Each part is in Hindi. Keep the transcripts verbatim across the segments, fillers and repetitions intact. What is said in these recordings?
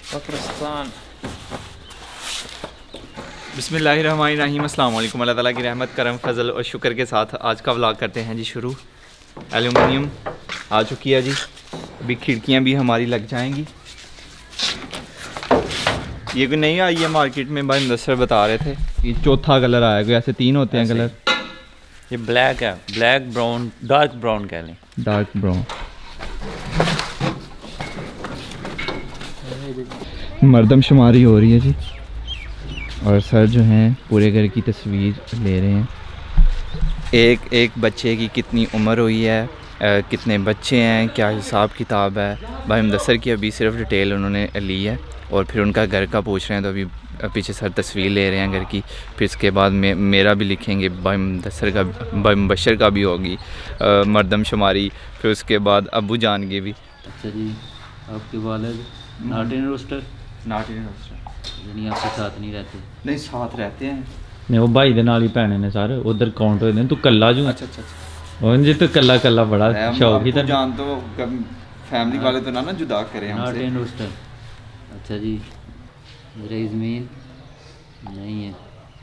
पाकिस्तान। बिस्मिल्लाहिर्रहमानिर्रहीम। अस्सलाम वालेकुम। अल्लाह ताला की रहमत करम फजल और शुक्र के साथ आज का व्लॉग करते हैं जी शुरू। एल्यूमिनियम आ चुकी है जी, अभी खिड़कियां भी हमारी लग जाएंगी। ये कोई नहीं आई है मार्केट में, भाई मुदस्सर बता रहे थे ये चौथा कलर आया, कोई ऐसे तीन होते हैं कलर। ये ब्लैक है, ब्लैक ब्राउन, डार्क ब्राउन कह लें, डार्क ब्राउन। मर्दमशुमारी हो रही है जी, और सर जो हैं पूरे घर की तस्वीर ले रहे हैं। एक एक बच्चे की कितनी उम्र हुई है, आ, कितने बच्चे हैं, क्या हिसाब किताब है। भाई मुदस्सर की अभी सिर्फ डिटेल उन्होंने ली है और फिर उनका घर का पूछ रहे हैं, तो अभी पीछे सर तस्वीर ले रहे हैं घर की। फिर इसके बाद में मेरा भी लिखेंगे, भाई मुदस्सर का, भाई मुबशर का भी होगी मर्दमशुमारी। फिर उसके बाद अबू जान की भी। अच्छा जी, आपके वालिद not in roster? Not in roster यानी आपके साथ नहीं रहते? नहीं, साथ रहते हैं। नहीं, वो भाई दे नाल ही भैने ने सारे उधर काउंट होए ने, तू कल्ला जू। अच्छा अच्छा अच्छा। और जे तो कल्ला कल्ला बड़ा शौक ही था। जान तो फैमिली वाले तो ना ना जुदा करें हमसे। Not in roster. अच्छा जी, रेज़मीन नहीं है।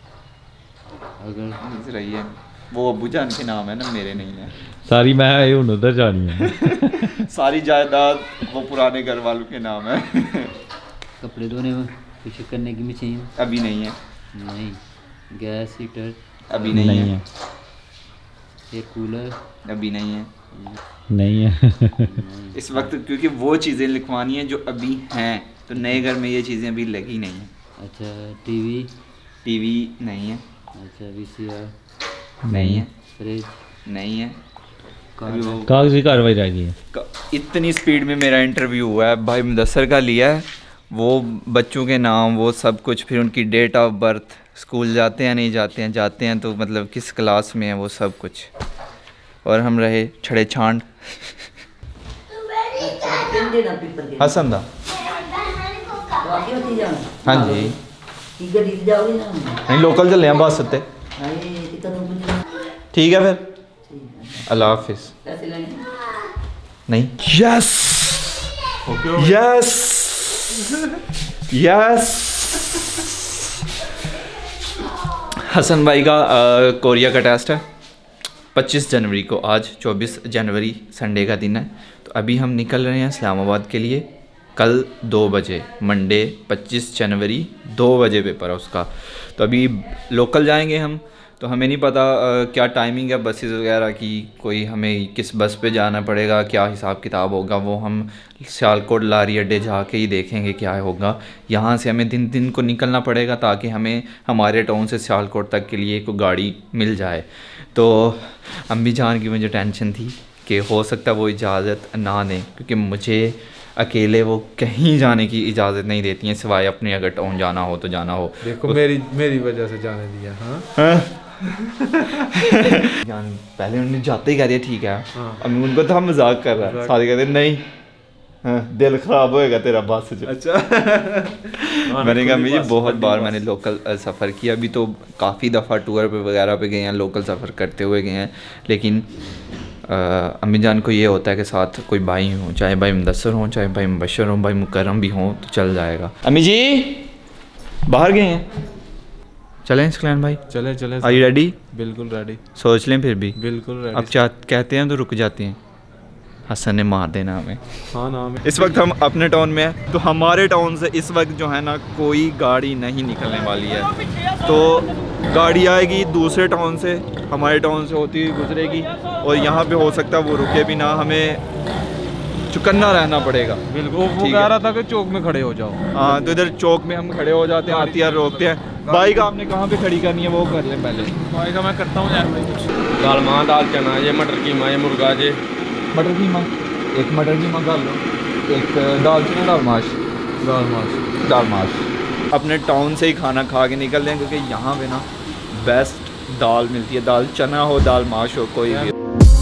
अगर रही है वो अबू जान के नाम है ना, मेरे नहीं है। सारी मैं हूँ उधर जानी है। सारी जायदाद वो पुराने घर वालों के नाम है। कपड़े धोने में कुछ करने की मशीन अभी नहीं है। नहीं। गैस हीटर अभी नहीं, नहीं है। एयर कूलर अभी नहीं है। नहीं है। इस वक्त क्योंकि वो चीज़ें लिखवानी हैं जो अभी हैं, तो नए घर में ये चीज़ें अभी लगी नहीं हैं। अच्छा, टीवी? टीवी नहीं है। अच्छा, वीसीआर नहीं है। फ्रिज नहीं है। कागजी कार्रवाई रह गई है। इतनी स्पीड में मेरा इंटरव्यू हुआ है, भाई मुदस्सर का लिया है, वो बच्चों के नाम, वो सब कुछ, फिर उनकी डेट ऑफ बर्थ, स्कूल जाते हैं नहीं जाते हैं, जाते हैं तो मतलब किस क्लास में है, वो सब कुछ। और हम रहे छड़े छांड। हसन दा हाँ जी, नहीं लोकल चले हैं बस उत्ते। ठीक है फिर, अल्लाह हाफिज। नहीं, यस यस यस। हसन भाई का आ, कोरिया का टेस्ट है पच्चीस जनवरी को। आज चौबीस जनवरी संडे का दिन है, तो अभी हम निकल रहे हैं इस्लामाबाद के लिए। कल दो बजे मंडे पच्चीस जनवरी दो बजे पेपर है उसका, तो अभी लोकल जाएंगे हम। तो हमें नहीं पता आ, क्या टाइमिंग है बसेस वगैरह की, कोई हमें किस बस पे जाना पड़ेगा, क्या हिसाब किताब होगा, वो हम सियालकोट लारी अड्डे जाके ही देखेंगे क्या होगा। यहाँ से हमें दिन दिन को निकलना पड़ेगा ताकि हमें हमारे टाउन से सियालकोट तक के लिए कोई गाड़ी मिल जाए। तो अम्मी जान की मुझे टेंशन थी कि हो सकता है वो इजाज़त ना दें, क्योंकि मुझे अकेले वो कहीं जाने की इजाज़त नहीं देती हैं, सिवाय अपने अगर टाउन जाना हो तो जाना हो। देखो मेरी मेरी वजह से जाने दिया। हाँ, हाँ? जान पहले उन्होंने जाते ही कह दिया ठीक है। हाँ। अब उनको तो हम मजाक कर रहा है, सारे कहते नहीं, हाँ, दिल ख़राब होएगा तेरा बस से। अच्छा। मैंने कहा मुझे बहुत बार मैंने लोकल सफ़र किया, अभी तो काफ़ी दफ़ा टूर पे वगैरह पे गए हैं, लोकल सफ़र करते हुए गए हैं, लेकिन अम्मी जान को ये होता है कि साथ कोई भाई हो, चाहे भाई मुदस्सर हो, चाहे भाई मुबशर हो, भाई मुकर्रम भी हो, तो चल जाएगा। अम्मी जी बाहर गए हैं, चलें इसकलान भाई? चले चले। Are you ready? बिल्कुल रेडी। सोच लें फिर भी। बिल्कुल रेडी। अब चाह कहते हैं तो रुक जाते हैं। हसन ने मार देना हमें। हाँ नाम है। इस वक्त हम अपने टाउन में हैं, तो हमारे टाउन से इस वक्त जो है ना कोई गाड़ी नहीं निकलने वाली है। तो गाड़ी आएगी दूसरे टाउन से, हमारे टाउन से होती हुई गुजरेगी, और यहाँ पे हो सकता है वो रुके भी ना, हमें चुकन्ना रहना पड़ेगा। बिल्कुल। वो कह रहा था कि चौक में खड़े हो जाओ। हाँ, तो इधर चौक में हम खड़े हो जाते हैं, आती है रोकते हैं। बाइक आपने कहाँ पे खड़ी करनी है वो कर लें पहले। बाइक मैं करता हूँ यार। दाल माँ, दाल चना, ये मटर कीमा, ये मुर्गा, ये मटर कीमा, एक मटर कीमा कर लो, एक दाल चना, दाल माश, दाल माश, दाल माश। अपने टाउन से ही खाना खा के निकल दें, क्योंकि यहाँ पे ना बेस्ट दाल मिलती है, दाल चना हो, दाल माश हो, कोई भी।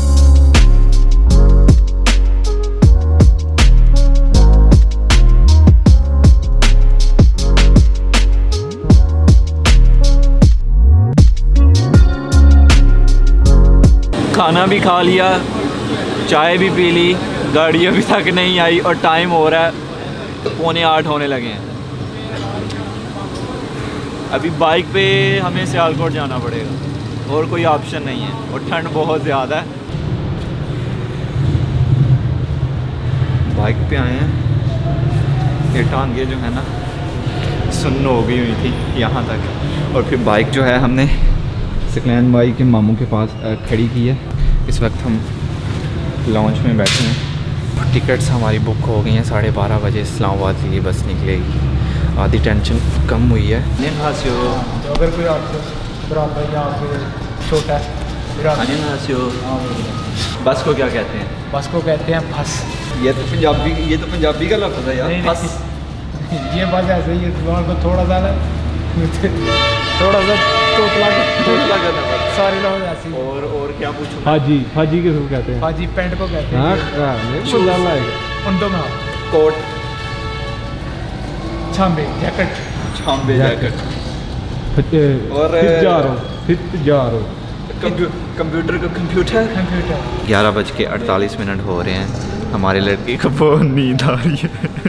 खाना भी खा लिया, चाय भी पी ली, गाड़ी अभी तक नहीं आई और टाइम हो रहा है तो पौने आठ होने लगे हैं। अभी बाइक पे हमें सियालकोट जाना पड़ेगा और कोई ऑप्शन नहीं है और ठंड बहुत ज़्यादा है। बाइक पे आए हैं, ये टांगे जो है ना सुन्न हो गई हुई थी यहाँ तक, और फिर बाइक जो है हमने सकलैन भाई के मामू के पास खड़ी की है। इस वक्त हम लॉन्च में बैठे हैं। टिकट्स हमारी बुक हो गई हैं, साढ़े बारह बजे इस्लामाबाद के लिए बस निकलेगी। आधी टेंशन कम हुई है। अगर कोई आपसे बराबर या आपसे छोटा है, बस को क्या कहते हैं? बस को कहते हैं फस। ये तो पंजाबी ये तो पंजाबी का लफ्ज़ है यार, फस। ये बस ऐसे ही जुबान को थोड़ा सा ना थोड़ा सा तोतला तोतला करना पड़ता है। सारे लोग ऐसे ही। और और क्या पूछूं? हाजी हाजी किसको कहते हैं? हाजी पैंट को कहते हाँ हैं। हाँ, नहीं बोलना लाएगा। उन दो में कोट, छांबे जैकेट, छांबे जैकेट फिर और फिर जा रहा हूँ फिर जा रहा हूँ कंप्यूटर का कंप्यूटर कंप्यूटर। ग्यारह बज के अड़तालीस मिनट हो रहे हैं। हमारे लड़के को बहुत नींद आ रही है।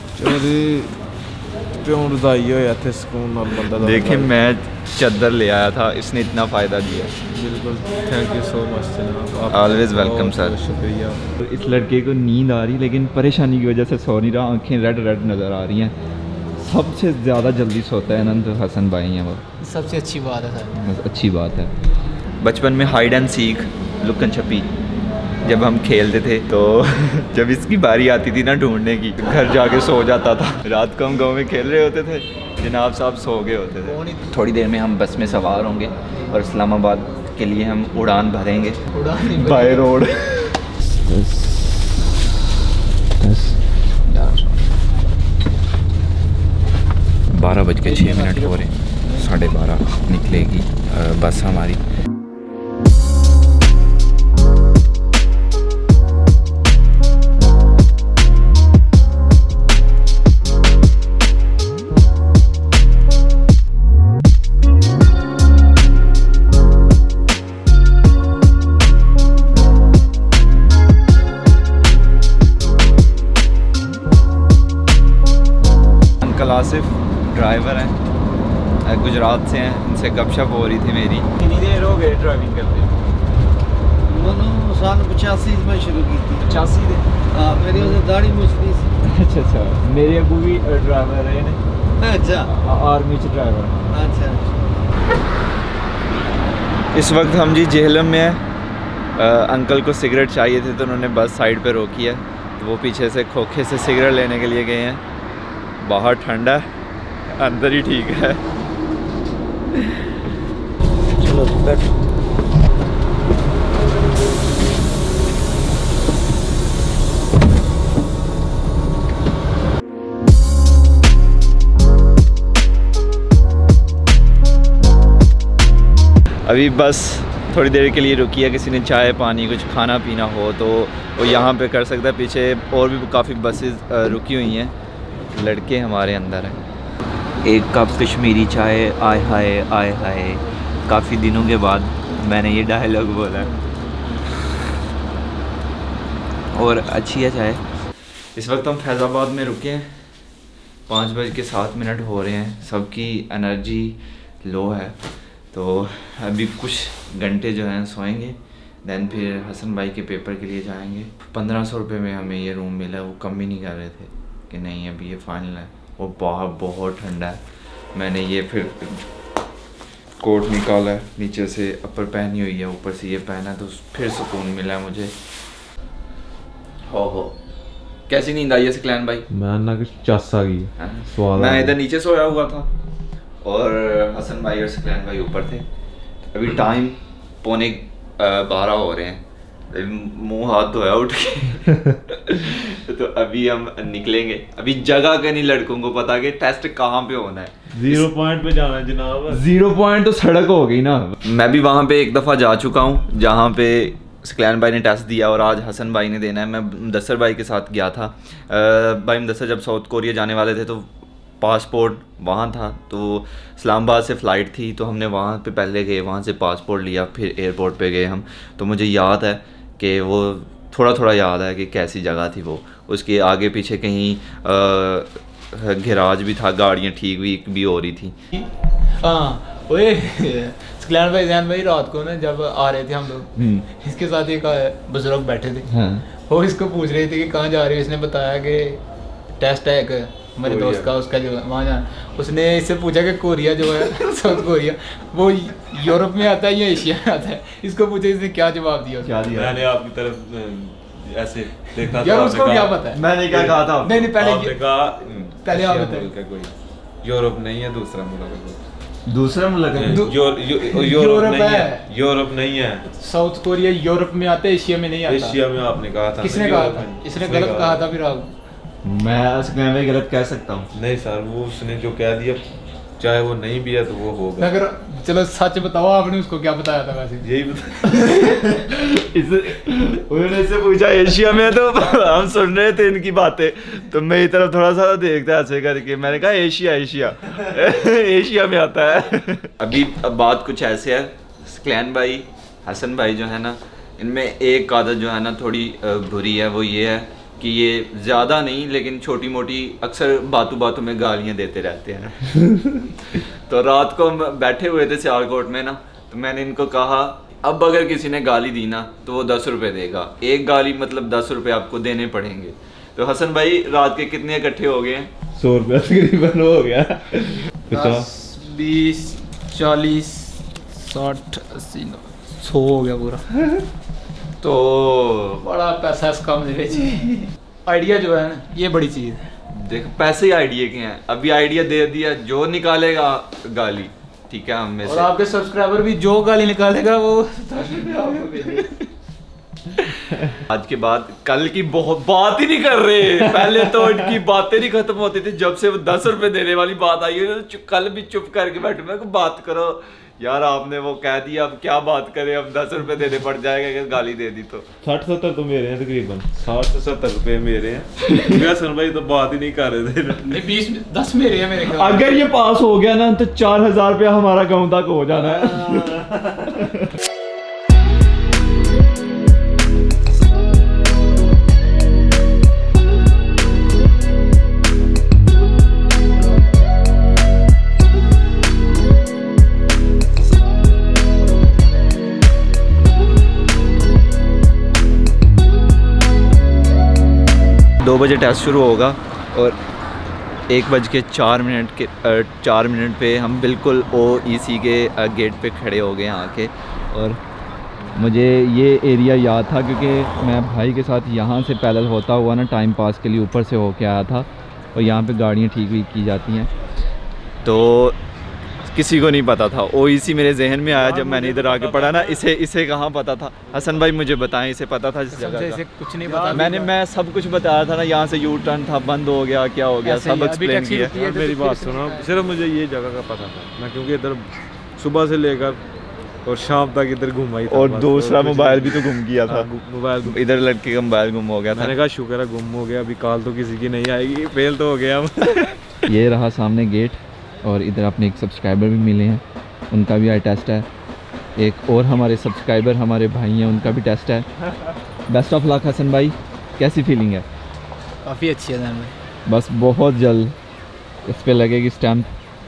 देखिए मैं चादर ले आया था, इसने इतना फ़ायदा दिया। बिल्कुल, थैंक यू सो मच जनाब, ऑलवेज वेलकम सर। शुक्रिया। इस लड़के को नींद आ रही, लेकिन परेशानी की वजह से सो नहीं रहा, आँखें रेड रेड नज़र आ रही हैं। सबसे ज़्यादा जल्दी सोता है अनंत हसन भाई हैं वो। सबसे अच्छी बात है सर। अच्छी बात है। बचपन में हाइड एंड सीख, लुकन छपी जब हम खेलते थे, तो जब इसकी बारी आती थी ना ढूंढने की, घर जाके सो जाता था। रात को हम गाँव में खेल रहे होते थे, जनाब साहब सो गए होते थे। थोड़ी देर में हम बस में सवार होंगे और इस्लामाबाद के लिए हम उड़ान भरेंगे बाय रोड। बारह बज के छः मिनट हो रहे हैं, साढ़े बारह निकलेगी बस हमारी। अंकल आसिफ ड्राइवर हैं, गुजरात से हैं, इनसे गपशप हो रही थी मेरी। कितनी देर हो गए ड्राइविंग करते? मैंने सन पचासी में शुरू की थी। पचासी दिन? हाँ, मेरी उसे दाढ़ी मुछती सी। अच्छा अच्छा, मेरे अबू भी ड्राइवर रहे ने। अच्छा, आर्मी से ड्राइवर। अच्छा। इस वक्त हम जी जेहलम में हैं। अंकल को सिगरेट चाहिए थे तो उन्होंने बस साइड पे रोकी है, तो वो पीछे से खोखे से सिगरेट लेने के लिए गए हैं। बाहर ठंडा है, अंदर ही ठीक है। चलो बैठो। अभी बस थोड़ी देर के लिए रुकी है, किसी ने चाय पानी कुछ खाना पीना हो तो वो यहाँ पे कर सकता है। पीछे और भी काफ़ी बसेस रुकी हुई हैं। लड़के हमारे अंदर हैं। एक कप कश्मीरी चाय, आय हाय आय हाय, काफ़ी दिनों के बाद मैंने ये डायलॉग बोला और अच्छी है चाय। इस वक्त हम फैज़ाबाद में रुके हैं, पाँच बज के सात मिनट हो रहे हैं। सबकी एनर्जी लो है, तो अभी कुछ घंटे जो हैं सोएंगे, दैन फिर हसन भाई के पेपर के लिए जाएंगे। पंद्रह सौ रुपये में हमें ये रूम मिला, वो कम ही नहीं कर रहे थे कि नहीं अभी ये फाइनल है। वो बाहर बहुत ठंडा है। मैंने ये फिर कोट निकाला है, नीचे से अपर पहनी हुई है, ऊपर से ये पहना, तो फिर सुकून मिला मुझे। हो हो कैसी नींद आई है सकलैन भाई? मैं ना कुछ चस आ गई सवाल। मैं इधर नीचे सोया हुआ था और हसन भाई और सकलैन भाई ऊपर थे। अभी टाइम पौने बारह हो रहे हैं, मुंह हाथ धोया उठ के तो अभी हम निकलेंगे। अभी जगह का नहीं लड़कों को पता कि टेस्ट कहाँ पे होना है। जीरो पॉइंट पे जाना है जनाब। जीरो पॉइंट तो सड़क हो गई ना। मैं भी वहाँ पे एक दफ़ा जा चुका हूँ जहाँ पे सकलैन भाई ने टेस्ट दिया और आज हसन भाई ने देना है। मैं मुदस्सर भाई के साथ गया था। भाई मुदस्सर जब साउथ कोरिया जाने वाले थे तो पासपोर्ट वहाँ था, तो इस्लामाबाद से फ़्लाइट थी, तो हमने वहाँ पे पहले गए, वहाँ से पासपोर्ट लिया, फिर एयरपोर्ट पे गए हम। तो मुझे याद है कि वो थोड़ा थोड़ा याद है कि कैसी जगह थी वो। उसके आगे पीछे कहीं गैराज भी था, गाड़ियाँ ठीक भी भी हो रही थी। हाँ ओए सकलैन भाई जैन भाई रात को ना जब आ रहे थे हम लोग, इसके साथ एक बुजुर्ग बैठे थे। हाँ। वो इसको पूछ रहे थे कि कहाँ जा रहे हो। इसने बताया कि टेस्ट है एक हमारे दोस्त का, उसका जो वहाँ जाना। उसने इससे पूछा कि कोरिया जो है साउथ कोरिया वो यूरोप में आता है या एशिया में आता है। इसको पूछा, इसने क्या जवाब दिया? क्या दिया? मैंने आपकी तरफ ऐसे देखा यार, उसको क्या पता है? मैंने क्या कहा था? नहीं नहीं पहले आपने कहा पहले आप बताइए। कोई यूरोप नहीं है, दूसरा मुल्क है। दूसरा मुल्क है? यूरोप नहीं है, यूरोप नहीं है। साउथ कोरिया यूरोप में आता है, एशिया में नहीं आता। एशिया में आपने कहा था। किसने कहा था? इसने गलत कहा था। फिर आप मैं मैं गलत कह सकता हूँ? नहीं सर, वो उसने जो कह दिया, चाहे वो नहीं भी है तो वो होगा। अगर चलो सच बताओ, आपने उसको क्या बताया था? वैसे यही बताया। उन्होंने इससे पूछा एशिया में, तो हम सुन रहे थे इनकी बातें, तो मेरी तरफ थोड़ा सा देखता ऐसे करके, मैंने कहा एशिया एशिया एशिया में आता है। अभी अब बात कुछ ऐसे है, सकलैन भाई हसन भाई जो है ना, इनमें एक आदत जो है ना थोड़ी बुरी है। वो ये है कि ये ज़्यादा नहीं लेकिन छोटी मोटी अक्सर बातों बातों में गालियाँ देते रहते हैं। तो रात को हम बैठे हुए थे सियालकोट में ना, तो मैंने इनको कहा अब अगर किसी ने गाली दी ना तो वो दस रुपये देगा। एक गाली मतलब दस रुपये आपको देने पड़ेंगे। तो हसन भाई रात के कितने इकट्ठे हो गए हैं? सौ रुपया तकरीबन हो गया। दस बीस चालीस साठ अस्सी सौ हो गया पूरा। तो बड़ा पैसा इस काम में आइडिया जो है ना, ये बड़ी चीज़ है। देख पैसे ही आइडिया के हैं। अभी आइडिया दे दिया, जो निकालेगा गाली, ठीक है, हम में से। और आपके सब्सक्राइबर भी जो गाली निकालेगा वो आज के बाद कल की बहुत बात ही नहीं कर रहे। पहले तो इनकी बातें नहीं खत्म होती थी, जब से वो दस रुपए देने वाली बात आई है तो कल भी चुप करके बैठे, मैं को बात करो यार, आपने वो कह दिया, अब क्या बात करें, अब दस रुपए देने पड़ जाएगा अगर गाली दे दी तो। साठ सत्तर तो मेरे हैं तकरीबन, साठ से सत्तर रुपए मेरे हैं। हसन भाई तो बात ही नहीं कर रहे थे। बीस दस मेरे हैं मेरे। अगर ये पास हो गया ना तो चार हजार रुपया हमारा गाँव तक हो जाना है। दो बजे टेस्ट शुरू होगा और एक बज के चार मिनट के चार मिनट पे हम बिल्कुल ओ ई सी के गेट पे खड़े हो गए यहाँ के। और मुझे ये एरिया याद था क्योंकि मैं भाई के साथ यहाँ से पैदल होता हुआ ना टाइम पास के लिए ऊपर से होके आया था, और यहाँ पे गाड़ियाँ ठीक भी की जाती हैं। तो किसी को नहीं पता था, ओ ई सी मेरे जहन में आया जब मैंने इधर आके पढ़ा ना। इसे इसे कहाँ पता था? हसन भाई मुझे बताएं, इसे पता था इस जगह का? कुछ नहीं पता। मैंने मैं सब कुछ बताया था ना, यहाँ से यू टर्न था, बंद हो गया, क्या हो गया, सब एक्सप्लेन किया। मेरी बात सुनो, सिर्फ मुझे ये जगह का पता था, मैं क्योंकि इधर सुबह से लेकर और शाम तक इधर घूमा ही था। और दूसरा मोबाइल भी तो गुम गया था, मोबाइल इधर लड़के का मोबाइल गुम हो गया था। मैंने कहा शुक्र है गुम हो गया, अभी कॉल तो किसी की नहीं आएगी, फेल तो हो गया हम। ये रहा सामने गेट, और इधर अपने एक सब्सक्राइबर भी मिले हैं, उनका भी आई टेस्ट है। एक और हमारे सब्सक्राइबर हमारे भाई हैं, उनका भी टेस्ट है। बेस्ट ऑफ लक हसन भाई, कैसी फीलिंग है? काफ़ी अच्छी है भाई। बस बहुत जल्द इस पे लगेगी स्टैम्प,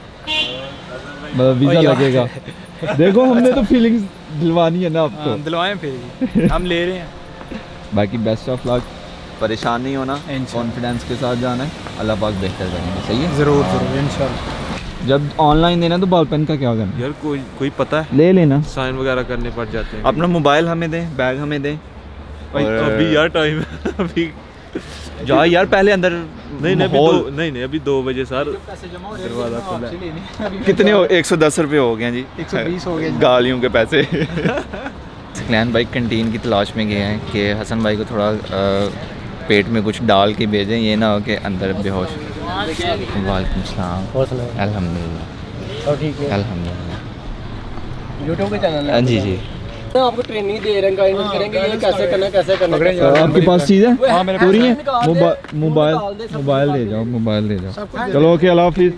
वीज़ा लगेगा। देखो हमने तो फीलिंग्स दिलवानी है ना आपको। दिलवाएं फिर हम ले रहे हैं। बाकी बेस्ट ऑफ लक, परेशान नहीं होना, कॉन्फिडेंस के साथ जाना है, अल्लाह पाक बेहतर करेंगे। सही है? ज़रूर ज़रूर इंशाल्लाह। जब ऑनलाइन देना तो बॉल पेन का क्या करना यार? कोई कोई पता है? ले लेना, साइन वगैरह करने पड़ जाते हैं। अपना मोबाइल हमें दें, बैग हमें दें। और अभी यार टाइम है, अभी जा यार पहले अंदर। नहीं नहीं अभी दो, नहीं नहीं अभी दो बजे सर दरवाजा खुला है। कितने हो? एक सौ दस रुपये हो गए जी, एक सौ बीस हो गए गालियों के पैसे। सकलैन भाई कैंटीन की तलाश में गए हैं कि हसन भाई को थोड़ा आ, पेट में कुछ डाल के भेजें, ये ना हो कि अंदर बेहोश। वालेकुम सलाम। अल्हम्दुलिल्लाह ठीक है, अल्हम्दुलिल्लाह। यूट्यूब के चैनल हाँ जी जी, आपको ट्रेनिंग दे रहे हैं, गाइडेंस करेंगे ये कैसे करना कैसे करना। आपके पास चीज़ है पूरी है? मोबाइल मोबाइल ले जाओ, मोबाइल ले जाओ। चलो ओके, अल्लाह हाफिज़।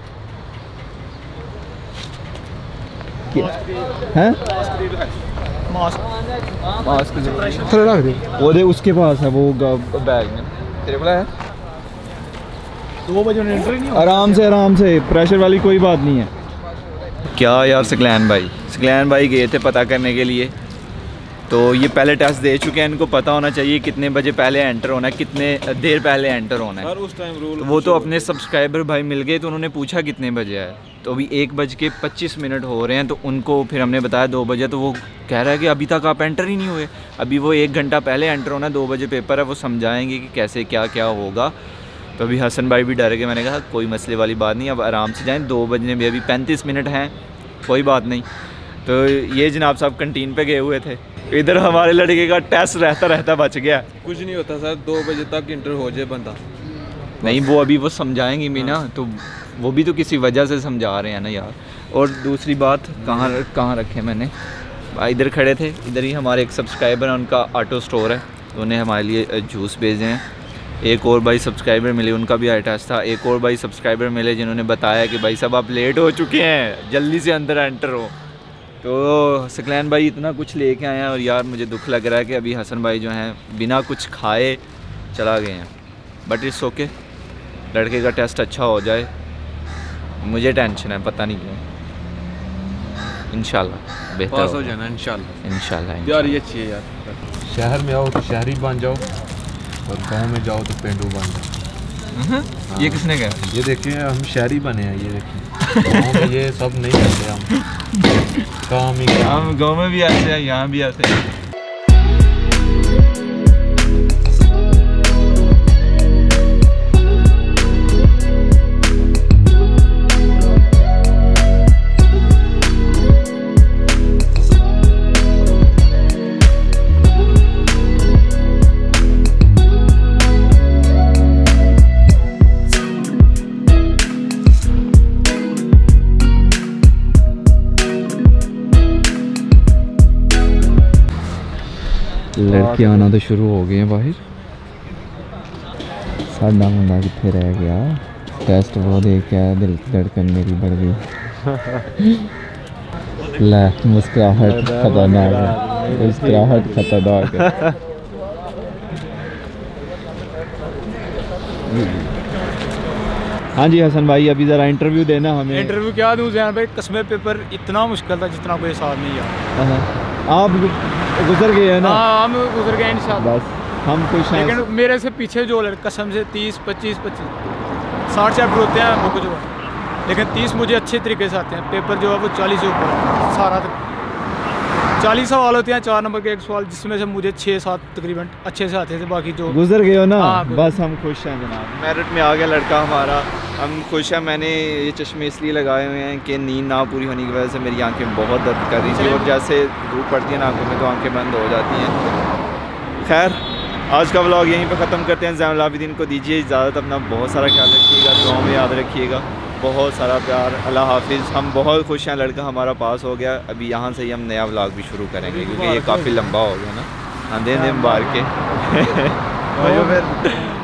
हैं मास्क मास्क थोड़ा रख दे। वो दे उसके पास है वो बैग में तेरे को है। दो बजे उन्हें एंट्री नहीं आराम से आराम से प्रेशर वाली कोई बात नहीं है। क्या यार सकलैन भाई सकलैन भाई गए थे पता करने के लिए, तो ये पहले टेस्ट दे चुके हैं, इनको पता होना चाहिए कितने बजे पहले एंटर होना है, कितने देर पहले एंटर होना है। उस टाइम रूल तो वो तो अपने सब्सक्राइबर भाई मिल गए तो उन्होंने पूछा कितने बजे है, तो अभी एक बज के पच्चीस मिनट हो रहे हैं, तो उनको फिर हमने बताया दो बजे, तो वो कह रहा है कि अभी तक आप एंटर ही नहीं हुए, अभी वो एक घंटा पहले एंटर होना, दो बजे पेपर है, वो समझाएंगे कि कैसे क्या क्या होगा। तो अभी हसन भाई भी डर गए, मैंने कहा कोई मसले वाली बात नहीं, अब आराम से जाएँ, दो बजने भी अभी पैंतीस मिनट हैं, कोई बात नहीं। तो ये जनाब साहब कंटीन पे गए हुए थे, इधर हमारे लड़के का टेस्ट रहता रहता बच गया। कुछ नहीं होता सर, दो बजे तक इंटर हो जाए बंदा। नहीं वो अभी वो समझाएंगे भी ना, तो वो भी तो किसी वजह से समझा रहे हैं ना यार। और दूसरी बात कहाँ कहाँ रखे मैंने, इधर खड़े थे, इधर ही हमारे एक सब्सक्राइबर हैं, उनका ऑटो स्टोर है, तो उन्हें हमारे लिए जूस भेजे हैं। एक और भाई सब्सक्राइबर मिले, उनका भी आई टेस्ट था। एक और भाई सब्सक्राइबर मिले जिन्होंने बताया कि भाई साहब आप लेट हो चुके हैं, जल्दी से अंदर एंटर हो। तो सकलैन भाई इतना कुछ लेके आए हैं, और यार मुझे दुख लग रहा है कि अभी हसन भाई जो हैं बिना कुछ खाए चला गए हैं, बट इट्स ओके, लड़के का टेस्ट अच्छा हो जाए, मुझे टेंशन है पता नहीं क्यों। इंशाल्लाह बेहतर पास हो होगा। जाना इंशाल्लाह। इंशाल्लाह यार ये अच्छी है यार, शहर में आओ तो शहरी बन जाओ और गांव में जाओ तो पेंडू बन जाओ। ये किसने कहा? ये देखिए हम शहरी बने हैं, ये देखिए गांव में ये सब नहीं करते हम, काम ही काम। हम गाँव में भी ऐसे हैं, यहाँ भी ऐसे हैं। लड़के आना तो शुरू हो गए हैं बाहर। साडा मुंडा कितने रह गया, टेस्ट वो देख के आया, दिल की धड़कन मेरी बढ़ गई। ले मुस्कुराहट खतरनाक है, मुस्कुराहट खतरनाक है। हाँ जी हसन भाई, अभी ज़रा इंटरव्यू देना हमें। इंटरव्यू क्या दूँ जैन भाई, कसमें पेपर इतना मुश्किल था जितना कोई साथ नहीं यार। आप गुजर गए हैं ना? हाँ हम गुजर गए इंशाल्लाह। बस हम कुछ हैं। लेकिन मेरे से पीछे जो लड़के कसम से तीस पच्चीस पच्चीस साठ चैप्टर होते हैं बुक जो है, लेकिन तीस मुझे अच्छे तरीके से आते हैं। पेपर जो है वो चालीस से ऊपर है, सारा चालीस सवाल होते हैं, चार नंबर के एक सवाल, जिसमें से मुझे छः सात तकरीबन अच्छे से आते थे, बाकी जो गुजर गए हो ना। हाँ, बस हम खुश हैं जनाब, मेरिट में आ गया लड़का हमारा, हम खुश हैं। मैंने ये चश्मे इसलिए लगाए हुए हैं कि नींद ना पूरी होने की वजह से मेरी आंखें बहुत दर्द कर रही थी, और जैसे धूप पड़ती है ना आंखों में तो आंखें बंद हो जाती हैं। खैर आज का व्लॉग यहीं पर ख़त्म करते हैं। ज़ैनुल आबिदीन को दीजिए इजाज़त, अपना बहुत सारा ख्याल रखिएगा, दुआओं में याद रखिएगा, बहुत सारा प्यार, अल्लाह हाफिज़। हम बहुत खुश हैं, लड़का हमारा पास हो गया। अभी यहाँ से ही हम नया व्लॉग भी शुरू करेंगे क्योंकि ये काफ़ी लंबा हो गया ना। हाँ दे दे मुबारक के।